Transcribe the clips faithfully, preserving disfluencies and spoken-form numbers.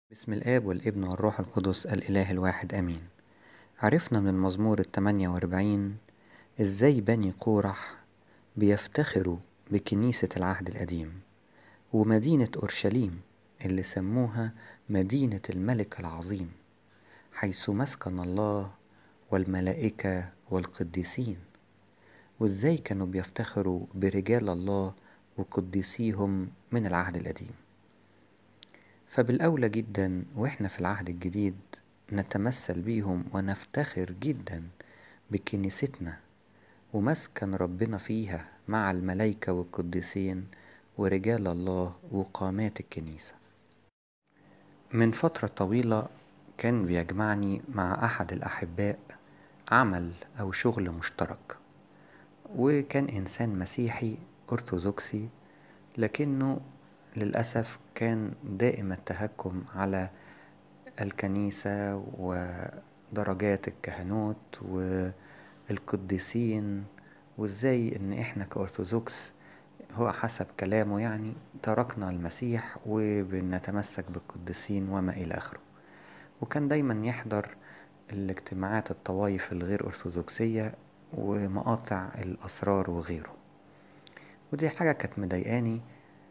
بسم الآب والابن والروح القدس الإله الواحد آمين. عرفنا من المزمور التمانية وأربعين إزاي بني قورح بيفتخروا بكنيسة العهد القديم ومدينة أورشليم اللي سموها مدينة الملك العظيم، حيث مسكن الله والملائكة والقديسين، وإزاي كانوا بيفتخروا برجال الله وقديسيهم من العهد القديم. فبالأولى جدا وإحنا في العهد الجديد نتمثل بيهم ونفتخر جدا بكنيستنا ومسكن ربنا فيها مع الملائكة والقديسين ورجال الله وقامات الكنيسة. من فترة طويلة كان بيجمعني مع أحد الأحباء عمل أو شغل مشترك، وكان إنسان مسيحي أرثوذكسي، لكنه للأسف كان دائم التهكم على الكنيسة ودرجات الكهنوت والقديسين، وازاي ان احنا كأرثوذكس هو حسب كلامه يعني تركنا المسيح وبنتمسك بالقديسين وما إلى آخره. وكان دايما يحضر الاجتماعات الطوائف الغير أرثوذكسية ومقاطع الأسرار وغيره، ودي حاجة كانت مضايقاني،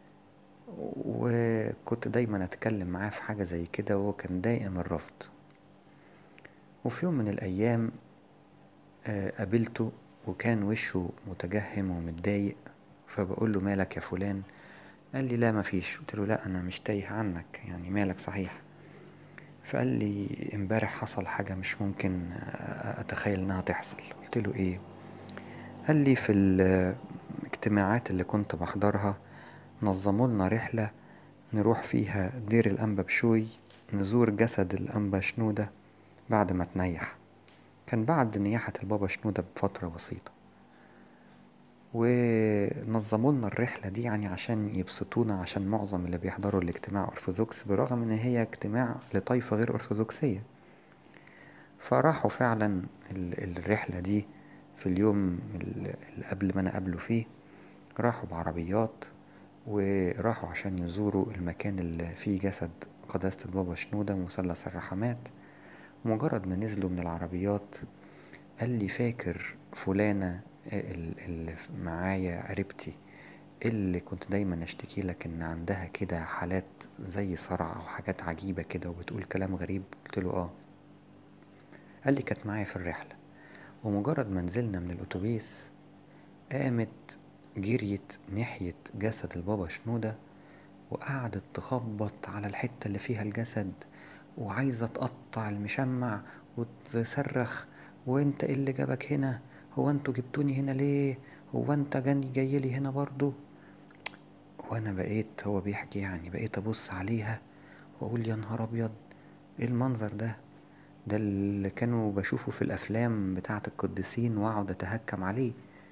وكنت دايما اتكلم معاه في حاجة زي كده وهو كان دائم الرفض. وفي يوم من الايام آه، قابلته وكان وشه متجهم ومتضايق، فبقول له مالك يا فلان؟ قال لي لا مفيش. قلت له لا انا مش تايه عنك، يعني مالك صحيح؟ فقال لي امبارح حصل حاجة مش ممكن آه، اتخيل انها تحصل. قلت له ايه؟ قال لي في الاجتماعات اللي كنت بحضرها نظموا لنا رحلة نروح فيها دير الأنبا بشوي نزور جسد الأنبا شنودة بعد ما تنيح. كان بعد نياحة البابا شنودة بفترة بسيطة، ونظموا لنا الرحلة دي يعني عشان يبسطونا، عشان معظم اللي بيحضروا الاجتماع أرثوذكس برغم ان هي اجتماع لطائفة غير أرثوذكسية. فراحوا فعلا الرحلة دي في اليوم اللي قبل ما انا قابله فيه، راحوا بعربيات وراحوا عشان يزوروا المكان اللي فيه جسد قداسة البابا شنودة مثلث الرحمات. مجرد ما نزلوا من العربيات قال لي فاكر فلانة اللي معايا قريبتي اللي كنت دايما اشتكي لك ان عندها كده حالات زي صرع او حاجات عجيبة كده وبتقول كلام غريب؟ قلت له اه. قال لي كانت معايا في الرحلة، ومجرد ما نزلنا من الاتوبيس قامت جريت ناحية جسد البابا شنودة وقعدت تخبط على الحتة اللي فيها الجسد وعايزة تقطع المشمع وتصرخ، وانت ايه اللي جابك هنا؟ هو انتوا جبتوني هنا ليه؟ هو انت جاني جاي لي هنا برضو؟ وانا بقيت هو بيحكي يعني بقيت ابص عليها واقول يا نهار ابيض، ايه المنظر ده؟ ده اللي كانوا بشوفه في الافلام بتاعة القديسين واقعد اتهكم عليه.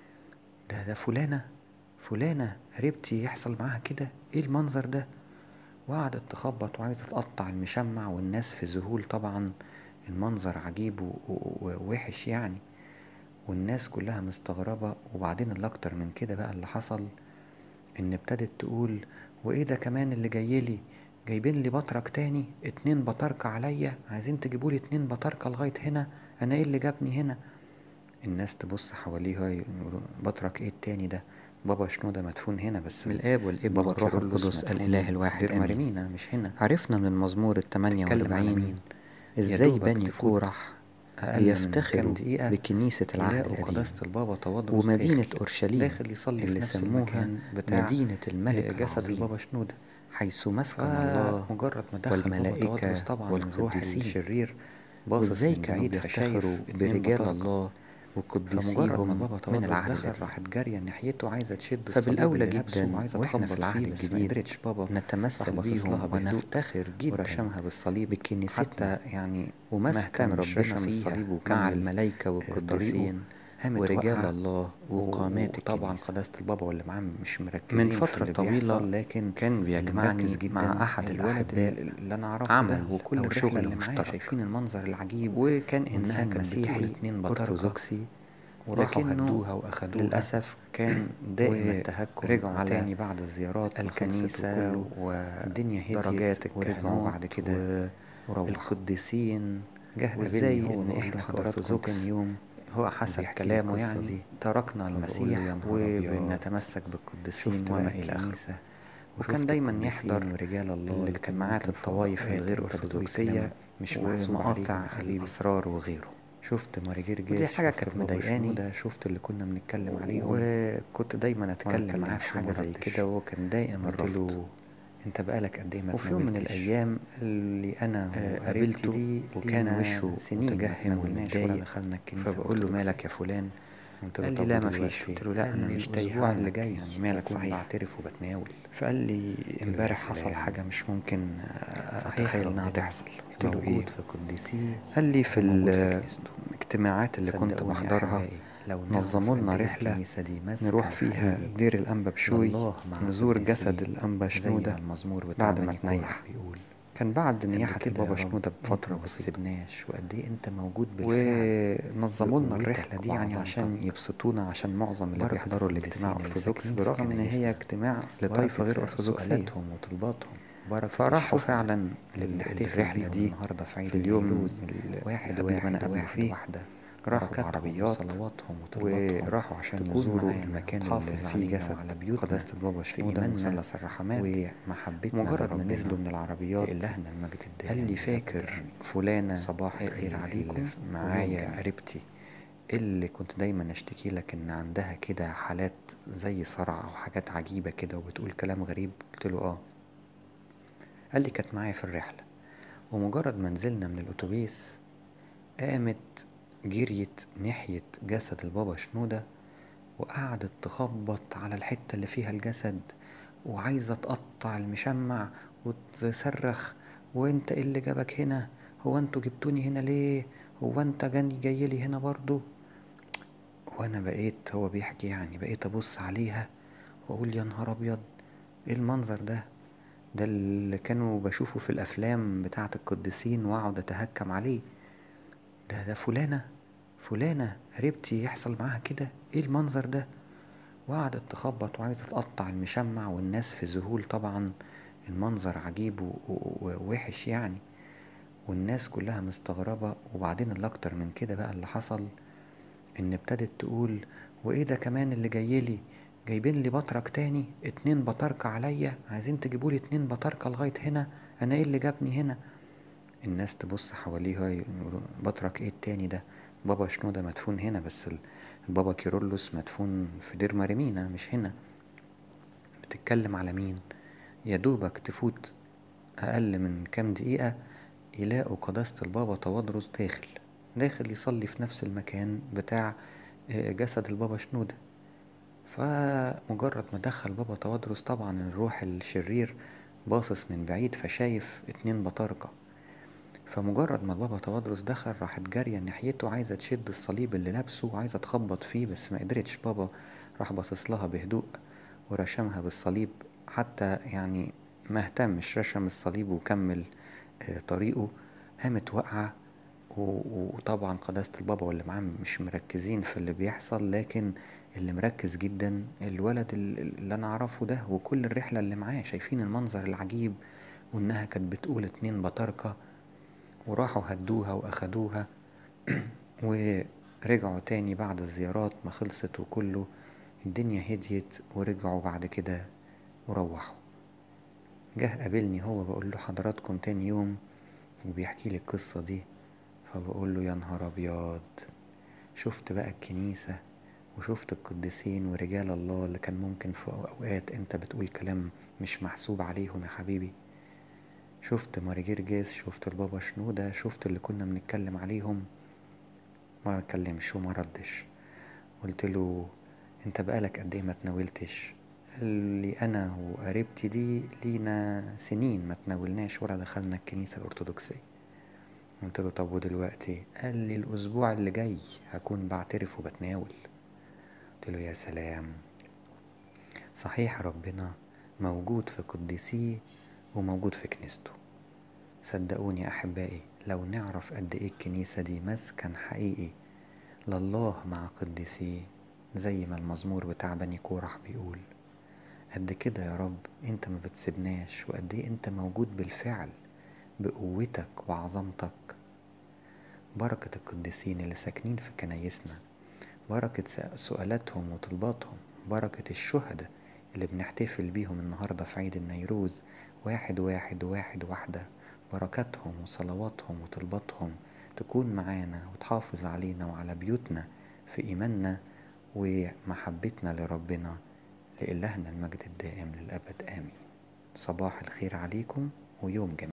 ده ده فلانة فلانة قريبتي يحصل معاها كده؟ ايه المنظر ده؟ وقعدت تخبط وعايزة تقطع المشمع، والناس في ذهول طبعا، المنظر عجيب ووحش يعني، والناس كلها مستغربة. وبعدين اللي اكتر من كده بقى اللي حصل ان ابتدت تقول وايه ده كمان اللي جايلي؟ جايبين لي بطرك تاني، اتنين بطاركة عليا، عايزين تجيبولي اتنين بطاركة لغاية هنا؟ انا ايه اللي جابني هنا؟ الناس تبص حواليها يقولوا بطرك ايه التاني ده؟ بابا شنودة مدفون هنا، بس من الآب والابن والروح القدس الإله الواحد آمين. مريمينا مش هنا. عرفنا من المزمور التمانية تتكلم على وأربعين مين؟ إزاي دوبك بني تفوت قورح أقل من كام بيفتخروا دقيقة بكنيسة العهد يلاقوا القديم قداسة البابا تواضروس ومدينة داخل أورشليم داخل يصلي اللي في نفس سموها المكان بتاع مدينة الملك جسد العظيم، البابا شنودة. حيث مسكن الله فمجرد ما دخل بابا تواضروس والملائكة طبعا الروح والقديسين. الشرير باصص وإزاي من كانوا بعيد بيفتخروا فشايف اتنين برجال بطاركة. الله فمجرد ما وقديسيهم بابا من تواضروس العهد دخل القديم. راحت جارية ناحيته عايزة تشد الصليب فبالأولى اللي لابسه جدا وعايزة وإحنا في تخبط العهد فيه، بس ما الجديد قدرتش. بابا راح نتمثل باصص بيهم لها بهدوء ونفتخر جدا ورشمها بالصليب، بكنيستنا حتى يعني ما ومسكن اهتمش ربنا رشم الصليب فيها مع وكمل الملائكة آه، طريقه. والقديسين قامت ورجال واقعة، الله وقامات وطبعا الكنيسة. قداسة البابا واللي معاه مش من مركزين في فترة اللي طويلة بيحصل، لكن كان اللي مركز بيجمعني جدا مع أحد الولد الأحباء اللي انا اعرفه ده، عمل وكل أو الرحلة شغل اللي معايا مشترك، شايفين المنظر العجيب، وكان وانها إنسان كانت بتقول مسيحي اتنين بطاركة أرثوذكسي وراحوا لكنه هدوها واخدوها للأسف كان دائم التهكم ورجعوا على تاني بعد الزيارات الكنيسة والدنيا هديت ودرجات ورجعوا بعد الكهنوت كده وروحوا. والقديسين. جه قابلني وازاي هو ان بقول احنا له حضراتكم كأرثوذكس تاني يوم هو حسب وبيحكي لي كلامه القصة يعني دي، تركنا فبقول له المسيح يا نهار أبيض، وبنتمسك بالقديسين شفت وما بقى إلى آخره. الكنيسة وكان دايما يحضر ورجال الله الاجتماعات الطوائف الغير أرثوذكسية مش محسوب عليهم ومقاطع يا حبيبي. الأسرار وغيره. شفت ماري جرجس، ودي حاجة شفت كانت البابا مضايقاني، شنودة، شفت اللي كنا بنتكلم عليهم، وكنت دايما اتكلم معاه في حاجة زي كده وهو كان دايما قلت رافض. له انت بقالك قد ايه ما وفي يوم من تناولتش؟ الأيام اللي أنا آه، وقابلته دي وكان لينا وشه سنين متجهم ما تناولناش ولا ومتضايق، دخلنا الكنيسة فبقول له الأرثوذكسية. مالك يا فلان؟ قلت له قال لي طب لا ودلوقتي؟ مفيش. قلت له لا قال أنا لي مش تايه الأسبوع اللي عنك، جاي يعني مالك هكون صحيح؟ بعترف وبتناول. فقال لي له يا امبارح حصل سلام. حاجة مش ممكن صحيح أتخيل إنها ربنا تحصل. قلت له موجود إيه؟ في قديسيه قال لي في وموجود في كنيسته. الاجتماعات اللي كنت صدقوني بحضرها أحبائي، لو نظموا نعرف لنا قد إيه رحلة الكنيسة دي نروح مسكن فيها حقيقي دير الأنبا بشوي، لله مع نزور قديسيه، جسد الأنبا زي شنودة ما المزمور بتاع بعد ما بني كورح تنيح. بيقول. كان بعد قد نياحة كده البابا يا رب شنودة انت بفترة ما بسيطة، بتسيبناش، وقد ايه انت موجود بالفعل ونظموا لنا بقوتك الرحلة دي يعني عشان وعظمتك. يبسطونا، عشان معظم اللي بركة بيحضروا الاجتماع القديسين اللي أرثوذكس ساكنين في برغم إن هي كنايسنا، اجتماع لطائفة بركة غير أرثوذكسية. سؤالاتهم وطلباتهم، بركة فراحوا الشهداء فعلا اللي بنحتفل الرحلة بيهم دي النهاردة في عيد في اليوم النيروز، اللي واحد قبل ما واحد نقابله واحد فيه. واحدة، راحوا بركاتهم بعربيات وصلواتهم وطلباتهم وراحوا عشان تكون يزوروا معانا المكان اللي وتحافظ فيه علينا جسد وعلى بيوتنا قداسة البابا في شنودة إيماننا مثلث الرحمات. ومحبتنا مجرد ما لربنا. نزلوا من العربيات لإلهنا المجد الدائم قال لي للأبد فاكر آمين. فلانة صباح الخير اللي عليكم اللي ويوم معايا جميل. قريبتي اللي كنت دايما اشتكي لك ان عندها كده حالات زي صرع او حاجات عجيبة كده وبتقول كلام غريب؟ قلت له اه. قال لي كانت معايا في الرحلة، ومجرد ما نزلنا من الاتوبيس قامت جريت ناحية جسد البابا شنودة وقعدت تخبط على الحتة اللي فيها الجسد وعايزة تقطع المشمع وتصرخ، وانت ايه اللي جابك هنا؟ هو انتوا جبتوني هنا ليه؟ هو انت جاني جاي لي هنا برضو؟ وانا بقيت هو بيحكي يعني بقيت ابص عليها واقول يا نهار ابيض، ايه المنظر ده؟ ده اللي كانوا بشوفه في الافلام بتاعة القديسين واقعد اتهكم عليه. ده ده فلانة فلانة قريبتي يحصل معاها كده؟ ايه المنظر ده؟ وقعدت تخبط وعايزة تقطع المشمع والناس في ذهول طبعا، المنظر عجيب و- و- ووحش يعني، والناس كلها مستغربة. وبعدين الاكتر من كده بقى اللي حصل ان ابتدت تقول وايه ده كمان اللي جايلي؟ جايبين لي بطرك تاني، اتنين بطاركة عليا، عايزين تجيبولي اتنين بطاركة لغاية هنا؟ انا ايه اللي جابني هنا؟ الناس تبص حواليها يقولوا بطرك ايه التاني ده؟ بابا شنودة مدفون هنا، بس ال- البابا كيرلس مدفون في دير مريمينا مش هنا. بتتكلم على مين؟ يا دوبك تفوت اقل من كام دقيقة يلاقوا قداسة البابا توادرس داخل داخل يصلي في نفس المكان بتاع آه، جسد البابا شنودة. فمجرد ما دخل بابا توادرس طبعا الروح الشرير باصص من بعيد فشايف اتنين بطاركة، فمجرد ما البابا توادرس دخل راحت جارية ناحيته عايزة تشد الصليب اللي لابسه وعايزة تخبط فيه، بس ما قدرتش. بابا راح باصص لها بهدوء ورشمها بالصليب، حتى يعني ما اهتمش، رشم الصليب وكمل آه، طريقه. قامت واقعة، و- وطبعا قداسة البابا واللي معاه مش مركزين في اللي بيحصل، لكن اللي مركز جدا الولد ال- اللي انا اعرفه ده وكل الرحلة اللي معاه شايفين المنظر العجيب، وانها كانت بتقول اتنين بطاركة. وراحوا هدوها واخدوها ورجعوا تاني بعد الزيارات ما خلصت وكله الدنيا هديت، ورجعوا بعد كده وروحوا. جه قابلني هو بقول له حضراتكم تاني يوم وبيحكي لي القصة دي، فبقول له يا نهار ابيض، شفت بقى الكنيسة وشفت القديسين ورجال الله اللي كان ممكن في اوقات انت بتقول كلام مش محسوب عليهم يا حبيبي. شفت ماري جرجس، شفت البابا شنودة، شفت اللي كنا بنتكلم عليهم. ما اتكلمش وما ردش. قلت له انت بقالك قد ايه ما تناولتش؟ قال لي انا وقريبتي دي لينا سنين ما تناولناش ولا دخلنا الكنيسة الارثوذكسية. قلت له طب ودلوقتي؟ قال لي الاسبوع اللي جاي هكون بعترف وبتناول. قلت له يا سلام، صحيح ربنا موجود في قديسيه وموجود في كنيسته. صدقوني يا احبائي، لو نعرف قد ايه الكنيسة دي مسكن حقيقي لله مع قديسيه، زي ما المزمور بتاع بني كورح بيقول. قد كده يا رب انت ما بتسيبناش، وقد ايه انت موجود بالفعل بقوتك وعظمتك. بركة القديسين اللي ساكنين في كنايسنا، بركة سؤالاتهم وطلباتهم، بركة الشهداء اللي بنحتفل بيهم النهاردة في عيد النيروز، واحد واحد واحد واحدة، بركاتهم وصلواتهم وطلباتهم تكون معانا وتحافظ علينا وعلى بيوتنا في إيماننا ومحبتنا لربنا. لإلهنا المجد الدائم للأبد آمين. صباح الخير عليكم ويوم جميل.